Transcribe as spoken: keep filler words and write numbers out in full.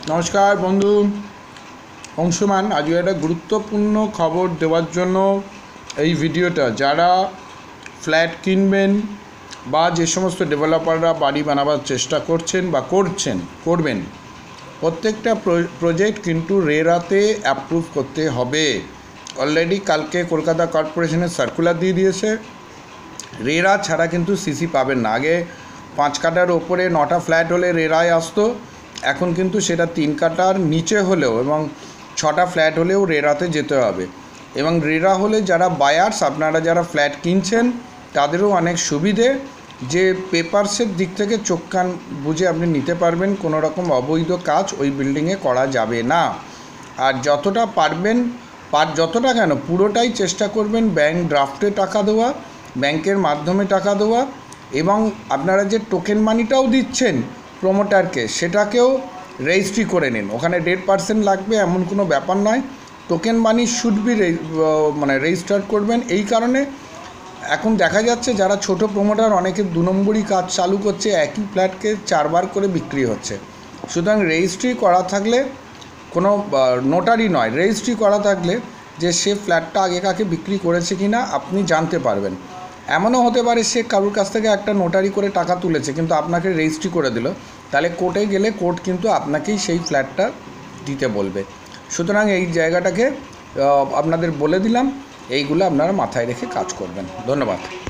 নমস্কার বন্ধু, অংশমান। আজ একটা গুরুত্বপূর্ণ খবর দেওয়ার জন্য এই ভিডিওটা। যারা ফ্ল্যাট কিনবেন বা যে সমস্ত ডেভেলপাররা বাড়ি বানাবার চেষ্টা করছেন বা করছেন করবেন, প্রত্যেকটা প্রজেক্ট কিন্তু রেরাতে অ্যাপ্রুভ করতে হবে। অলরেডি কালকে কলকাতা কর্পোরেশনের সার্কুলার দিয়ে দিয়েছে, রেরা ছাড়া কিন্তু সিসি পাবেন না। আগে পাঁচ কাটার ওপরে নটা ফ্ল্যাট হলে রেরায় আসতো, এখন কিন্তু সেটা তিন কাটার নিচে হলেও এবং ছটা ফ্ল্যাট হলেও রেরাতে যেতে হবে। এবং রেরা হলে যারা বায়ার্স, আপনারা যারা ফ্ল্যাট কিনছেন, তাদেরও অনেক সুবিধে, যে পেপারসের দিক থেকে চোখ কান বুঝে আপনি নিতে পারবেন। কোনো রকম অবৈধ কাজ ওই বিল্ডিংয়ে করা যাবে না। আর যতটা পারবেন, পার যতটা কেন পুরোটাই চেষ্টা করবেন ব্যাংক ড্রাফটে টাকা দেওয়া, ব্যাংকের মাধ্যমে টাকা দেওয়া, এবং আপনারা যে টোকেন মানিটাও দিচ্ছেন প্রমোটারকে, সেটাকেও রেজিস্ট্রি করে নিন। ওখানে দেড় পার্সেন্ট লাগবে এমন কোনো ব্যাপার নয়। টোকেন মানি শুড বি মানে রেজিস্টার করবেন। এই কারণে এখন দেখা যাচ্ছে যারা ছোট প্রমোটার, অনেকে দু নম্বরই কাজ চালু করছে, একই ফ্ল্যাটকে চারবার করে বিক্রি হচ্ছে। সুতরাং রেজিস্ট্রি করা থাকলে, কোনো নোটারি নয়, রেজিস্ট্রি করা থাকলে যে সে ফ্ল্যাটটা আগে কাকে বিক্রি করেছে কি না আপনি জানতে পারবেন। এমনও হতে পারে সে কারোর কাছ থেকে একটা নোটারি করে টাকা তুলেছে, কিন্তু আপনাকে রেজিস্ট্রি করে দিল, তাহলে কোর্টে গেলে কোর্ট কিন্তু আপনাকেই সেই ফ্ল্যাটটা দিতে বলবে। সুতরাং এই জায়গাটাকে আপনাদের বলে দিলাম, এইগুলো আপনারা মাথায় রেখে কাজ করবেন। ধন্যবাদ।